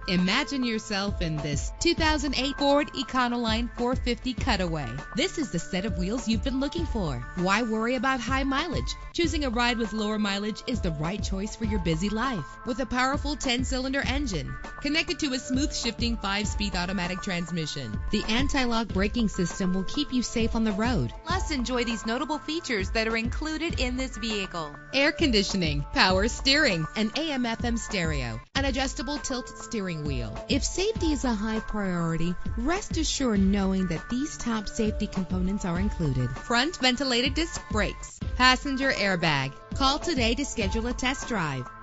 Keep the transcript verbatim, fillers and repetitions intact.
Imagine yourself in this two thousand eight Ford Econoline four fifty Cutaway. This is the set of wheels you've been looking for. Why worry about high mileage? Choosing a ride with lower mileage is the right choice for your busy life. With a powerful ten-cylinder engine connected to a smooth shifting five-speed automatic transmission, the anti-lock braking system will keep you safe on the road. Plus, enjoy these notable features that are included in this vehicle: air conditioning, power steering, an A M F M stereo, an adjustable tilt steering wheel. If safety is a high priority, rest assured knowing that these top safety components are included: front ventilated disc brakes, passenger airbag. Call today to schedule a test drive.